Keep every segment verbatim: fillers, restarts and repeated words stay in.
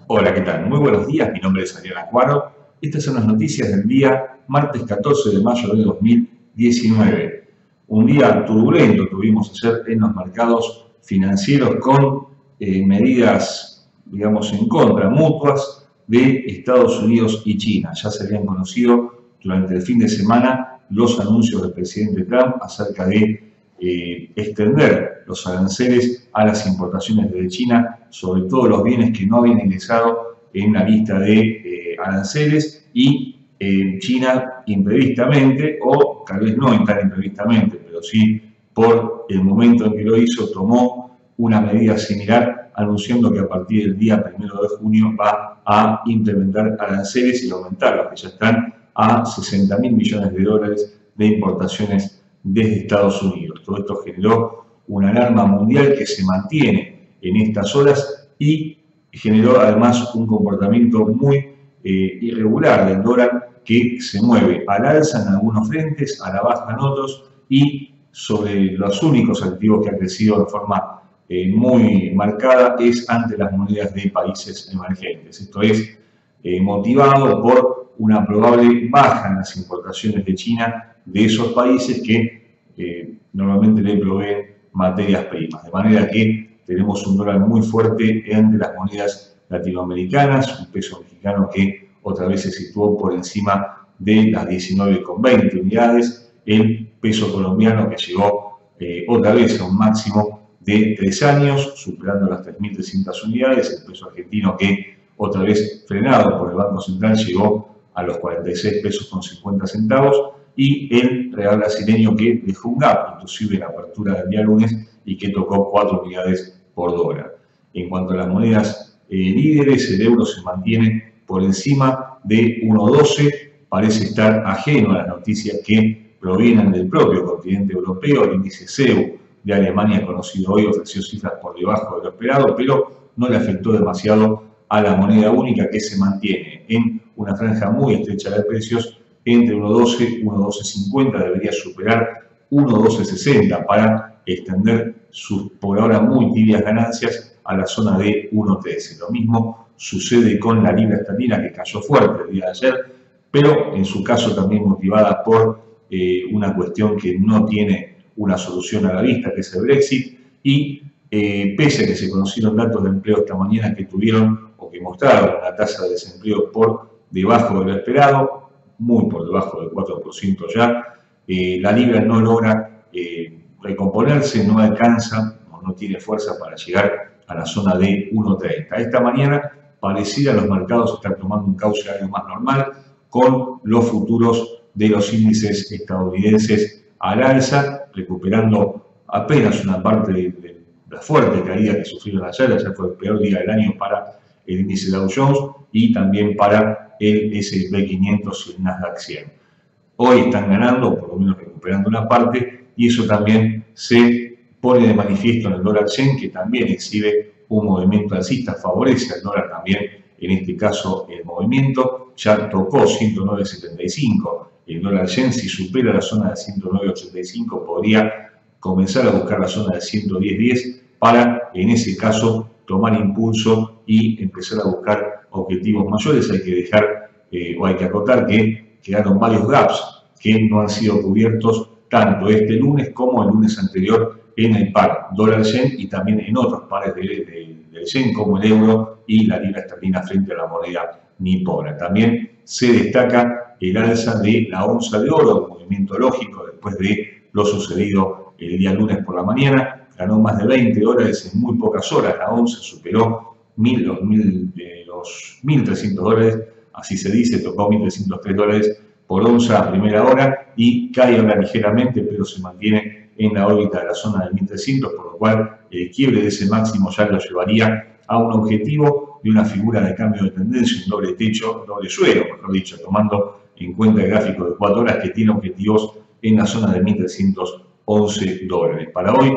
Hola, ¿qué tal? Muy buenos días, mi nombre es Adrián Acuaro. Estas son las noticias del día martes catorce de mayo de dos mil diecinueve. Un día turbulento tuvimos ayer en los mercados financieros con eh, medidas, digamos, en contra, mutuas de Estados Unidos y China. Ya se habían conocido durante el fin de semana los anuncios del presidente Trump acerca de eh, extender los aranceles a las importaciones desde China, sobre todo los bienes que no habían ingresado en la lista de eh, aranceles, y eh, China imprevistamente, o tal vez no tan imprevistamente, pero sí por el momento en que lo hizo, tomó una medida similar, anunciando que a partir del día primero de junio va a implementar aranceles y aumentar los que ya están a sesenta mil millones de dólares de importaciones desde Estados Unidos. Todo esto generó una alarma mundial que se mantiene en estas horas y generó además un comportamiento muy eh, irregular del dólar, que se mueve al alza en algunos frentes, a la baja en otros, y sobre los únicos activos que ha crecido de forma eh, muy marcada es ante las monedas de países emergentes. Esto es eh, motivado por una probable baja en las importaciones de China de esos países que eh, normalmente le proveen materias primas. De manera que tenemos un dólar muy fuerte entre las monedas latinoamericanas, un peso mexicano que otra vez se situó por encima de las diecinueve con veinte unidades, el peso colombiano que llegó eh, otra vez a un máximo de tres años, superando las tres mil trescientas unidades, el peso argentino que otra vez frenado por el Banco Central llegó a los cuarenta y seis pesos con cincuenta centavos, y el real brasileño que dejó un gap, inclusive en la apertura del día lunes, y que tocó cuatro unidades por dólar. En cuanto a las monedas eh, líderes, el euro se mantiene por encima de uno doce, parece estar ajeno a las noticias que provienen del propio continente europeo. El índice C E U de Alemania, conocido hoy, ofreció cifras por debajo de lo esperado, pero no le afectó demasiado a la moneda única, que se mantiene en una franja muy estrecha de precios entre uno doce y uno doce cincuenta, debería superar uno doce sesenta para extender sus por ahora muy tibias ganancias a la zona de uno trece. Lo mismo sucede con la libra esterlina, que cayó fuerte el día de ayer, pero en su caso también motivada por eh, una cuestión que no tiene una solución a la vista, que es el Brexit, y eh, pese a que se conocieron datos de empleo esta mañana que tuvieron o que mostraron una tasa de desempleo por debajo de lo esperado, muy por debajo del cuatro por ciento ya, eh, la libra no logra eh, recomponerse, no alcanza, no, no tiene fuerza para llegar a la zona de uno treinta. Esta mañana pareciera los mercados estar tomando un cauce algo más normal, con los futuros de los índices estadounidenses al alza, recuperando apenas una parte de, de la fuerte caída que sufrieron ayer. Ayer fue el peor día del año para el índice Dow Jones y también para el ese and pe quinientos y el Nasdaq cien. Hoy están ganando, por lo menos recuperando una parte, y eso también se pone de manifiesto en el dólar yen, que también exhibe un movimiento alcista, favorece al dólar también, en este caso el movimiento, ya tocó ciento nueve setenta y cinco, el dólar yen, si supera la zona de ciento nueve ochenta y cinco podría comenzar a buscar la zona de ciento diez diez para, en ese caso, tomar impulso y empezar a buscar objetivos mayores. Hay que dejar eh, o hay que acotar que quedaron varios gaps que no han sido cubiertos tanto este lunes como el lunes anterior en el par dólar-yen y también en otros pares de, de, del yen como el euro y la libra esterlina frente a la moneda nipona. También se destaca el alza de la onza de oro, un movimiento lógico después de lo sucedido el día lunes por la mañana. Ganó más de veinte dólares en muy pocas horas, la onza superó mil, los, mil, eh, los mil trescientos dólares, así se dice, tocó mil trescientos tres dólares por onza a primera hora y cae ahora ligeramente, pero se mantiene en la órbita de la zona de mil trescientos, por lo cual el quiebre de ese máximo ya lo llevaría a un objetivo de una figura de cambio de tendencia, un doble techo, doble suelo, mejor dicho, tomando en cuenta el gráfico de cuatro horas que tiene objetivos en la zona de mil trescientos once dólares. Para hoy,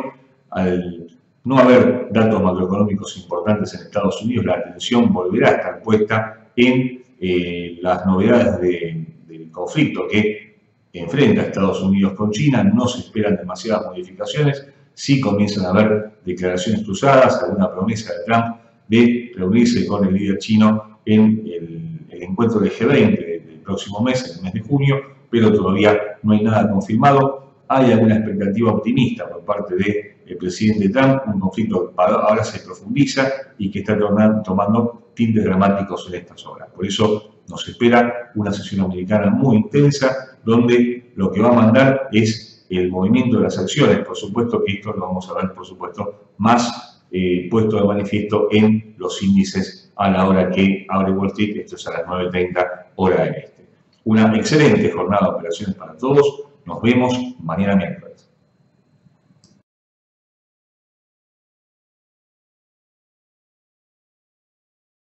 al no haber datos macroeconómicos importantes en Estados Unidos, la atención volverá a estar puesta en eh, las novedades de, del conflicto que enfrenta a Estados Unidos con China. No se esperan demasiadas modificaciones, sí comienzan a haber declaraciones cruzadas, alguna promesa de Trump de reunirse con el líder chino en el, el encuentro del G veinte del próximo mes, en el mes de junio, pero todavía no hay nada confirmado. Hay alguna expectativa optimista por parte del presidente Trump, un conflicto que ahora se profundiza y que está tomando tintes dramáticos en estas horas. Por eso nos espera una sesión americana muy intensa, donde lo que va a mandar es el movimiento de las acciones. Por supuesto que esto lo vamos a ver, por supuesto, más eh, puesto de manifiesto en los índices a la hora que abre Wall Street. Esto es a las nueve treinta hora del este. Una excelente jornada de operaciones para todos. Nos vemos mañana miércoles.